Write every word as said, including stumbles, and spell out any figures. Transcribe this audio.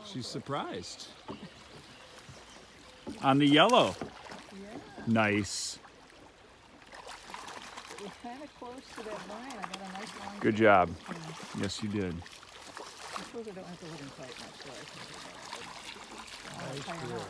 She's surprised. On the yellow. Yeah. Nice. It was kind of close to that vine. I got a nice long. Good job. And Yes, you did. I suppose I don't have to let him fight much, so I can do that. Nice I'll try him deal. out.